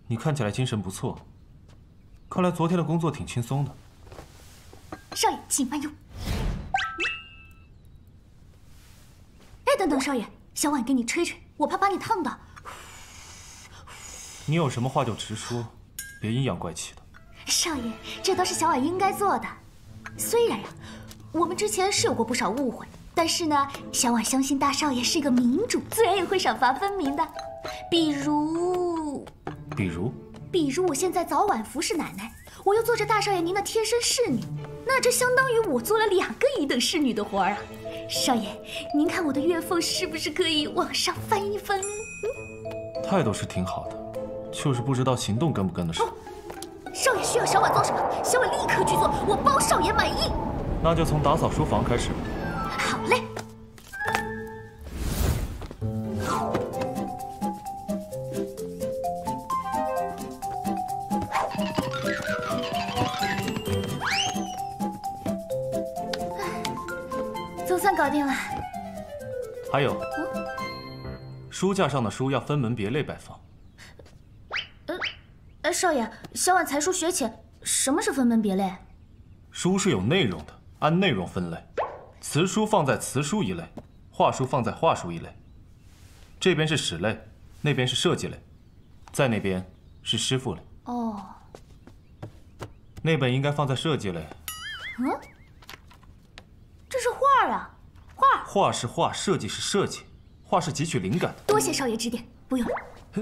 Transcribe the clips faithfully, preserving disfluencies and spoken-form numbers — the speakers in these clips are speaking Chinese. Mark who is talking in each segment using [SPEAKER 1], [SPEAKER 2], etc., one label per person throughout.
[SPEAKER 1] 你看起来精神不错，看来昨天的工作挺轻松的。
[SPEAKER 2] 少爷，请慢用。哎，等等，少爷，小婉给你吹吹，我怕把你烫到。
[SPEAKER 1] 你有什么话就直说，别阴阳怪气的。
[SPEAKER 2] 少爷，这都是小婉应该做的。虽然呀，我们之前是有过不少误会，但是呢，小婉相信大少爷是个明主，自然也会赏罚分明的。比如，
[SPEAKER 1] 比如，
[SPEAKER 2] 比如我现在早晚服侍奶奶，我又做着大少爷您的贴身侍女，那这相当于我做了两个一等侍女的活儿啊。少爷，您看我的月俸是不是可以往上翻一翻？嗯，
[SPEAKER 1] 态度是挺好的，就是不知道行动跟不跟得上。哦，
[SPEAKER 2] 少爷需要小婉做什么，小婉立刻去做，我包少爷满意。
[SPEAKER 1] 那就从打扫书房开始吧。
[SPEAKER 2] 好嘞。总算搞定了。
[SPEAKER 1] 还有，嗯、书架上的书要分门别类摆放。
[SPEAKER 2] 呃，呃，少爷，小婉才疏学浅，什么是分门别类？
[SPEAKER 1] 书是有内容的，按内容分类。词书放在词书一类，画书放在画书一类。这边是史类，那边是设计类，在那边是师傅类。
[SPEAKER 2] 哦。
[SPEAKER 1] 那本应该放在设计类。
[SPEAKER 2] 嗯？这是画啊，画。
[SPEAKER 1] 画是画，设计是设计，画是汲取灵感的。
[SPEAKER 2] 多谢少爷指点，不用了。
[SPEAKER 1] 哼。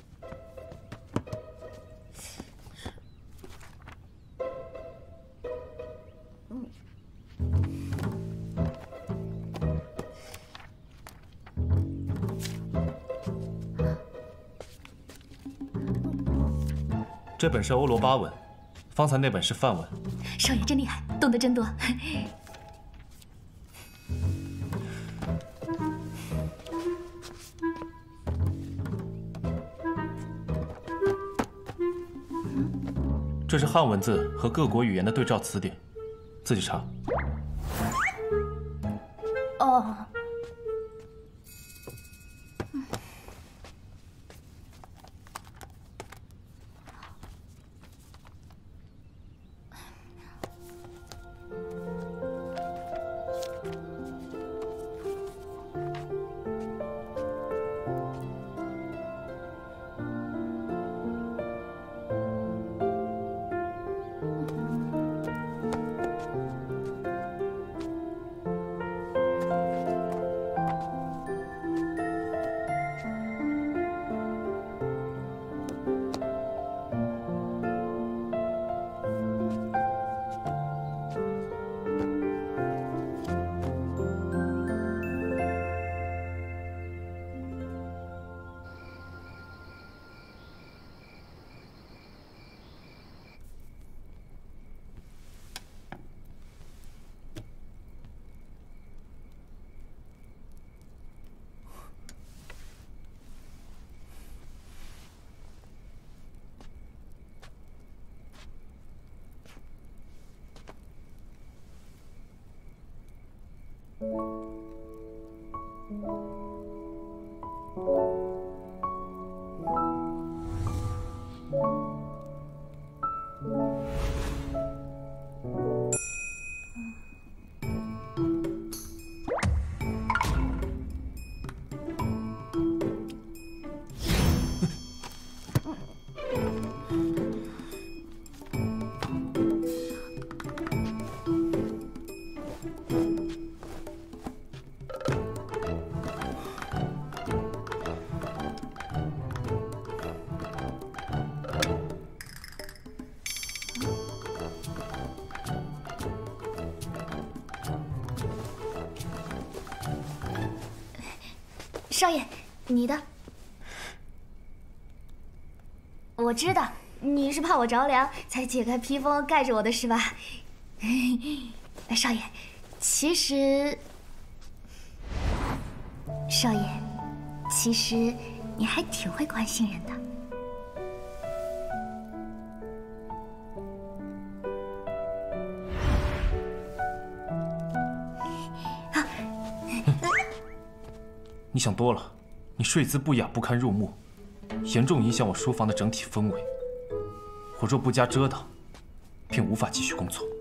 [SPEAKER 1] 这本是欧罗巴文，方才那本是梵文。
[SPEAKER 2] 少爷真厉害，懂得真多。
[SPEAKER 1] 这是汉文字和各国语言的对照词典，自己查。
[SPEAKER 2] 哦。少爷，你的。我知道你是怕我着凉，才解开披风盖着我的，是吧？少爷，其实，少爷，其实你还挺会关心人的。
[SPEAKER 1] 你想多了，你睡姿不雅，不堪入目。 严重影响我书房的整体氛围。我若不加遮挡，便无法继续工作。